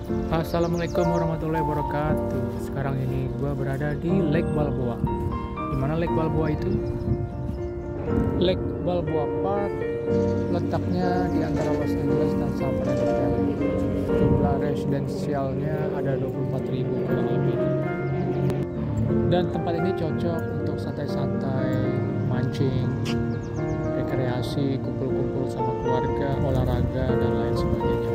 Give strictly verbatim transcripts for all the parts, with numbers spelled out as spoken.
Assalamualaikum warahmatullahi wabarakatuh. Sekarang ini gua berada di Lake Balboa. Di mana Lake Balboa itu? Lake Balboa Park letaknya di antara Los Angeles dan San Francisco. Jumlah residensialnya ada dua puluh empat ribu kurang lebih. Dan tempat ini cocok untuk santai-santai, mancing, rekreasi, kumpul-kumpul sama keluarga, olahraga dan lain sebagainya.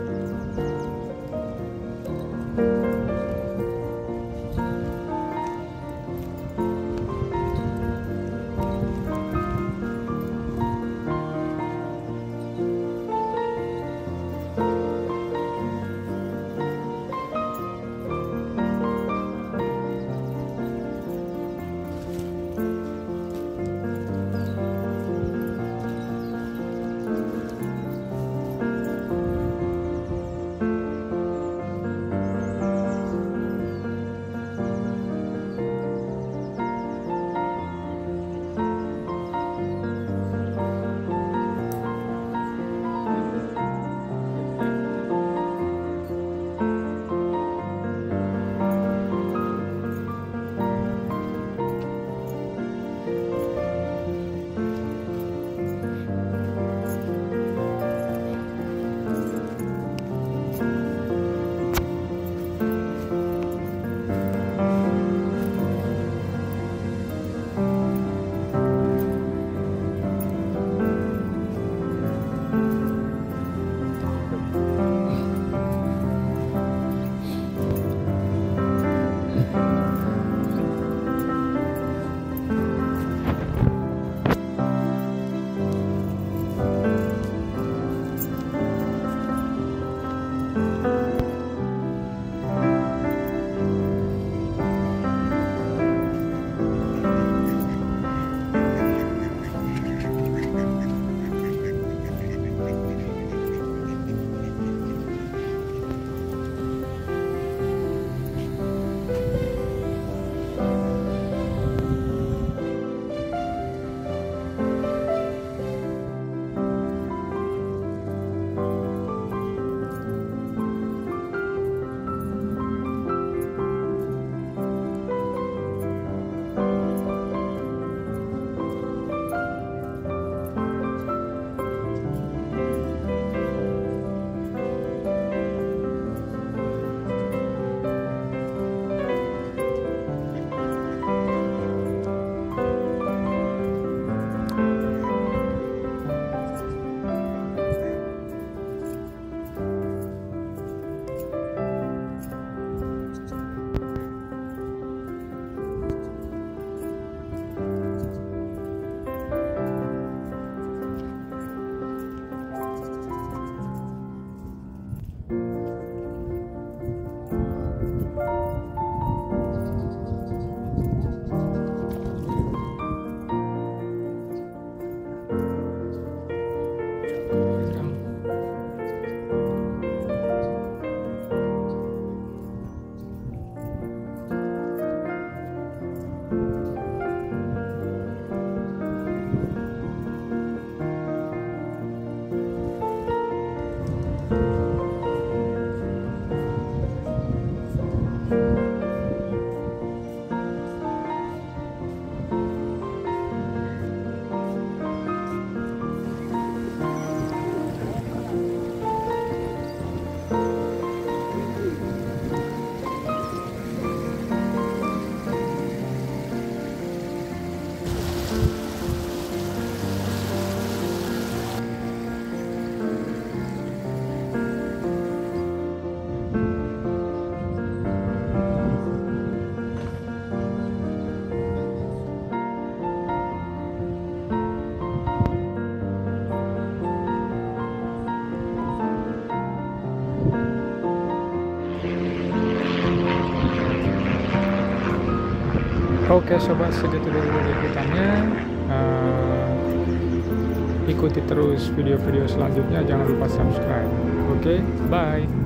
Oke sobat, segitu dulu liputannya. Uh, ikuti terus video-video selanjutnya, jangan lupa subscribe. Oke, bye.